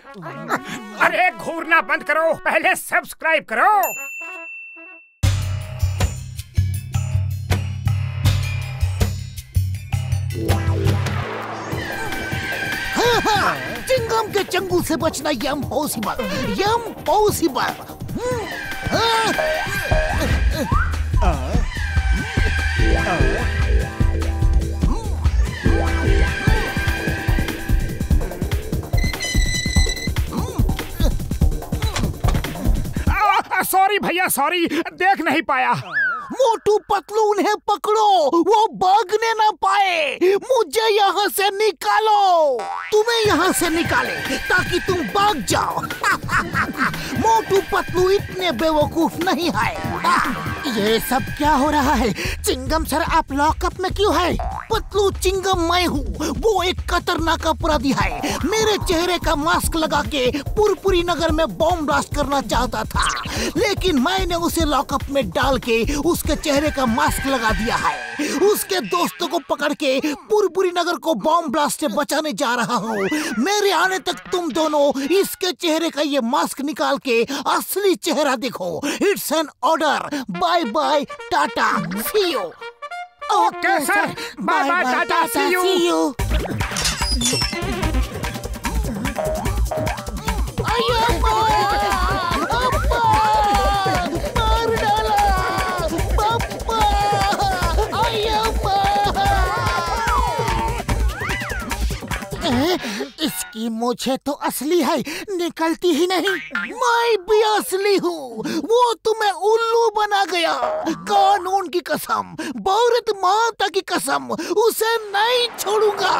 अरे घूरना बंद करो, पहले सब्सक्राइब करो। चिंगम के चंगुल से बचना इम्पॉसिबल। सॉरी भैया, सॉरी, देख नहीं पाया। मोटू पतलू उन्हें पकड़ो, वो भागने ना पाए। मुझे यहाँ से निकालो, तुम्हें यहाँ से निकाले ताकि तुम भाग जाओ। मोटू पतलू इतने बेवकूफ नहीं है। ये सब क्या हो रहा है? चिंगम सर, आप लॉकअप में क्यों है? पतलू चिंगम मैं हूँ, वो एक खतरनाक अपराधी है। मेरे चेहरे का मास्क लगा के पुरपुरी नगर में बॉम्ब ब्लास्ट करना चाहता था, लेकिन मैंने उसे लॉकअप में डाल के उसके चेहरे का मास्क लगा दिया है। उसके दोस्तों को पकड़ के पुरपुरी नगर को बॉम्ब ब्लास्ट से बचाने जा रहा हूँ। मेरे आने तक तुम दोनों इसके चेहरे का ये मास्क निकाल के असली चेहरा देखो। It's an order. Bye bye, tata, see you. Okay sir, bye bye, tata, see you. इसकी मूछें तो असली है, निकलती ही नहीं। मैं भी असली हूँ, वो तुम्हें उल्लू बना गया। कानून की कसम, भारत माता की कसम, उसे नहीं छोड़ूंगा।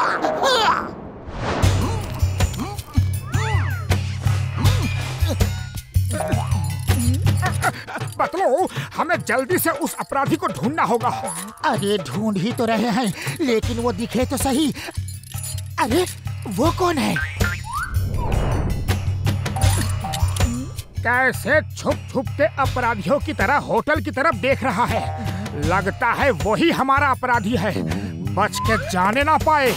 पतलू, हमें जल्दी से उस अपराधी को ढूंढना होगा। अरे ढूंढ ही तो रहे हैं, लेकिन वो दिखे तो सही। अरे वो कौन है? कैसे छुप छुप के अपराधियों की तरह होटल की तरफ देख रहा है। लगता है वही हमारा अपराधी है, बच के जाने ना पाए।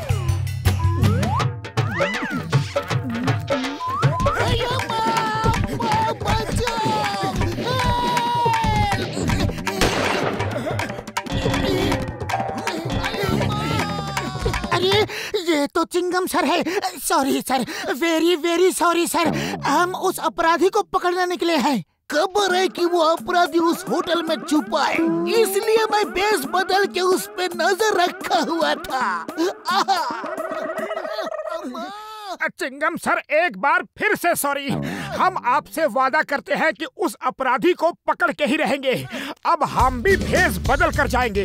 अरे ये तो चिंगम सर है। Sorry sir, very very sorry sir. हम उस अपराधी को पकड़ने निकले हैं। खबर है कि वो अपराधी उस होटल में छुपा है, इसलिए मैं बेस बदल के उस पे नजर रखा हुआ था। चिंगम सर, एक बार फिर से सॉरी। हम आपसे वादा करते हैं कि उस अपराधी को पकड़ के ही रहेंगे। अब हम भी भेस बदल कर जाएंगे।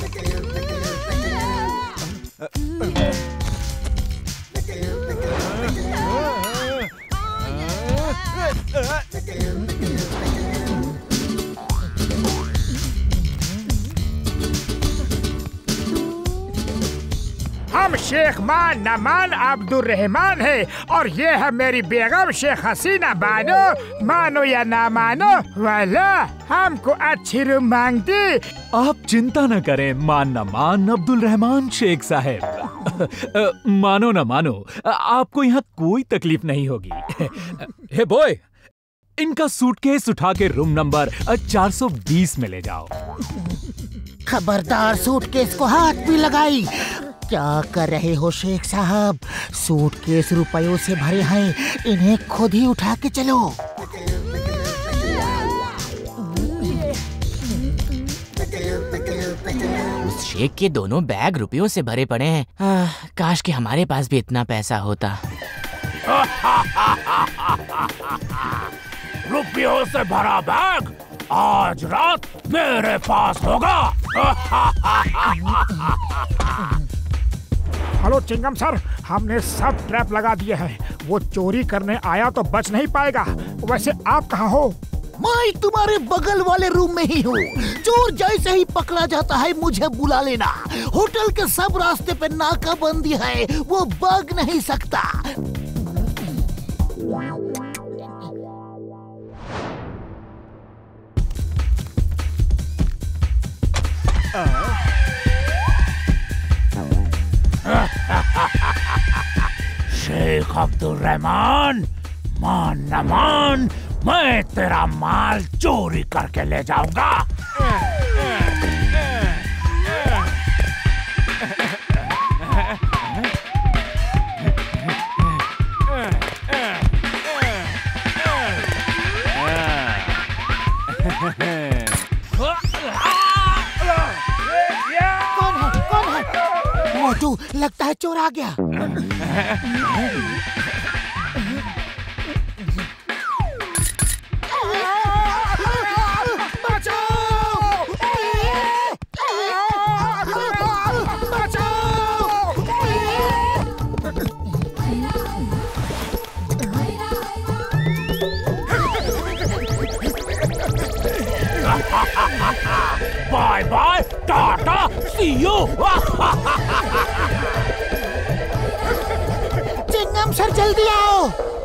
हम शेख मान नमान अब्दुल रहमान है, और ये है मेरी बेगम शेख हसीना बानो। मानो या ना मानो, वाला हमको अच्छी रूम मांगती। आप चिंता न करें मान न मान अब्दुल रहमान शेख साहब। मानो न मानो, आपको यहाँ कोई तकलीफ नहीं होगी। हे बॉय, इनका सूटकेस उठा के रूम नंबर 420 में ले जाओ। खबरदार, सूटकेस को हाथ भी लगाई। क्या कर रहे हो शेख साहब? सूटकेस रुपयों से भरे हैं, इन्हें खुद ही उठा के चलो। उस शेख के दोनों बैग रुपयों से भरे पड़े हैं। काश कि हमारे पास भी इतना पैसा होता। रुपयों से भरा बैग आज रात मेरे पास होगा। हेलो चिंगम सर, हमने सब ट्रैप लगा दिए हैं। वो चोरी करने आया तो बच नहीं पाएगा। वैसे आप कहाँ हो? मैं तुम्हारे बगल वाले रूम में ही हूँ। चोर जैसे ही पकड़ा जाता है मुझे बुला लेना। होटल के सब रास्ते पे नाकाबंदी है, वो भाग नहीं सकता। शेख अब्दुल रहमान, मान न मान, मैं तेरा माल चोरी करके ले जाऊंगा। कौन है? मोटू, लगता है चोर आ गया। Bye bye tata see you. Chingum sir जल्दी आओ।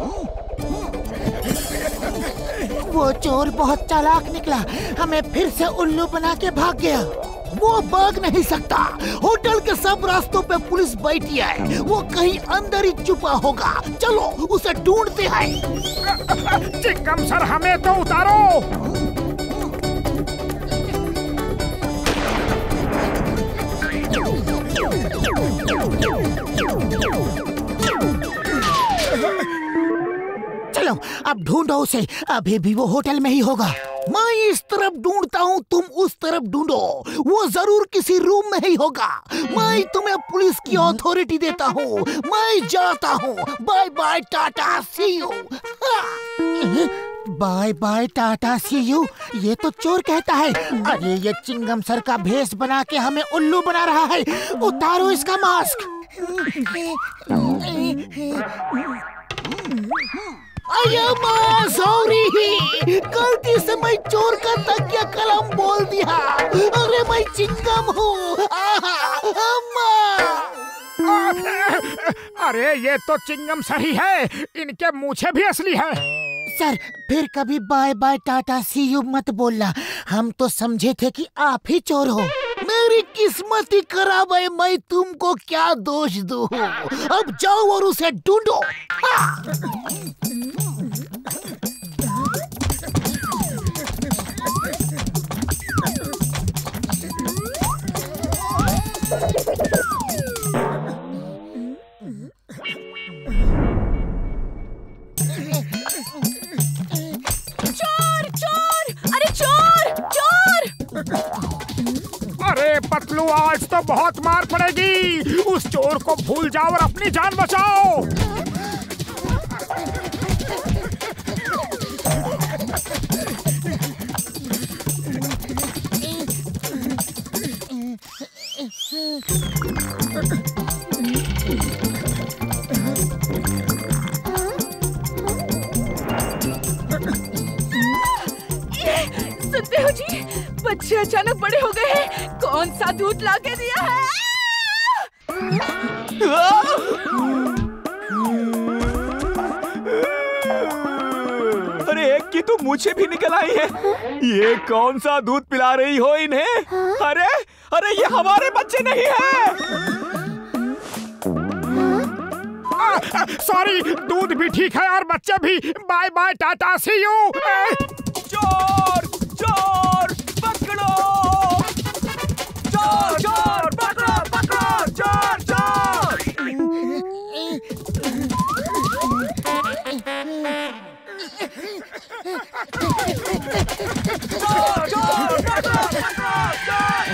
वो चोर बहुत चालाक निकला, हमें फिर से उल्लू बना के भाग गया। वो भाग नहीं सकता, होटल के सब रास्तों पे पुलिस बैठी है, वो कहीं अंदर ही छुपा होगा। चलो उसे ढूंढते हैं। चिंगम सर हमें तो उतारो। चलो अब ढूंढो उसे, अभी भी वो होटल में ही होगा। मैं इस तरफ ढूंढता हूँ, तुम उस तरफ ढूंढो, वो जरूर किसी रूम में ही होगा। मैं तुम्हें पुलिस की अथॉरिटी देता हूँ, मैं जाता हूँ। Bye bye tata see you. Bye bye tata see you, ये तो चोर कहता है। अरे ये चिंगम सर का भेष बना के हमें उल्लू बना रहा है। उतारो इसका मास्क। सॉरी, गलती से मैं चोर का तकिया कलम बोल दिया। अरे मैं चिंगम हूँ। अरे ये तो चिंगम सर ही है, इनके मूछें भी असली है। सर फिर कभी bye bye tata see you मत बोलना, हम तो समझे थे कि आप ही चोर हो। मेरी किस्मत ही खराब है, मैं तुमको क्या दोष दूं। अब जाओ और उसे ढूंढो। अरे पतलू, आज तो बहुत मार पड़ेगी। उस चोर को भूल जाओ और अपनी जान बचाओ। सुनते हो जी, बच्चे अचानक बड़े हो गए हैं। कौन सा दूध लाके दिया है? अरे एक की तो मूछें भी निकल आई है। ये कौन सा दूध पिला रही हो इन्हें? अरे अरे ये हमारे बच्चे नहीं है। सॉरी, दूध भी ठीक है और बच्चे भी। Bye bye tata see you. चोर चोर पकड़ो, चोर चोर पकड़ो पकड़ो, चोर चोर। चोर चोर पकड़ो पकड़ो, चोर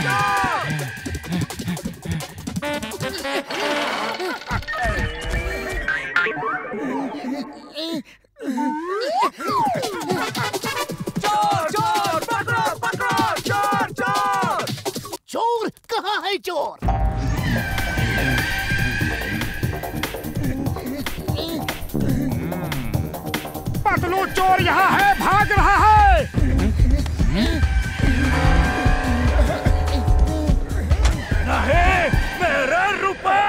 चोर पकड़ो पकड़ो, चोर चोर। चोर कहाँ है चोर? पतलू, चोर यहाँ है, भाग रहा है। नहीं, मेरे रुपए।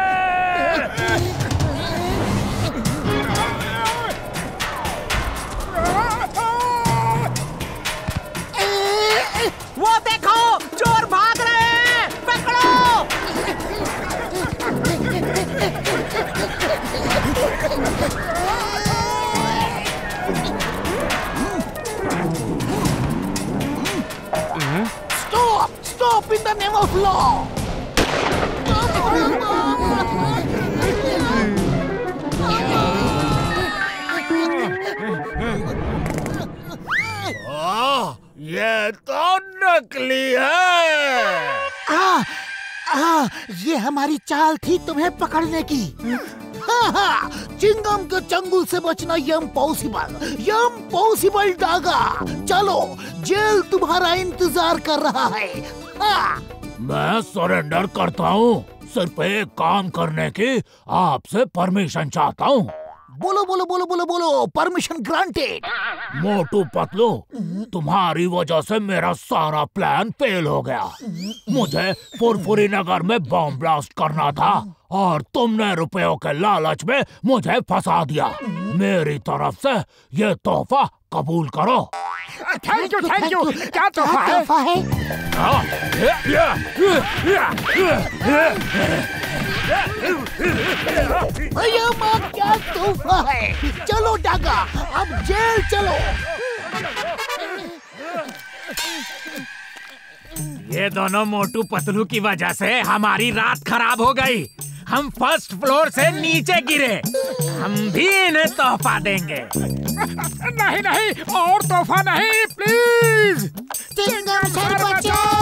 वो देखो, चोर भाग रहे हैं, पकड़ो। फ्लॉ। ये तो नकली है। ये हमारी चाल थी तुम्हें पकड़ने की। चिंगम के चंगुल से बचना यम पॉसिबल डागा। चलो, जेल तुम्हारा इंतजार कर रहा है। मैं सरेंडर करता हूँ। सिर्फ एक काम करने की आपसे परमिशन चाहता हूँ। बोलो बोलो बोलो बोलो बोलो, परमिशन ग्रांटेड। मोटू पतलू, तुम्हारी वजह से मेरा सारा प्लान फेल हो गया। मुझे फुरफुरी नगर में बॉम्ब ब्लास्ट करना था और तुमने रुपयों के लालच में मुझे फंसा दिया। मेरी तरफ से ये तोहफा कबूल करो। Thank you. क्या तोहफा है? क्या तोहफा है? चलो डागा, अब जेल चलो। ये दोनों मोटू पतलू की वजह से हमारी रात खराब हो गई। हम फर्स्ट फ्लोर से नीचे गिरे। हम भी इन्हें तोहफा देंगे। नहीं, और तोहफा नहीं, प्लीज। चिंगम सर बचाओ।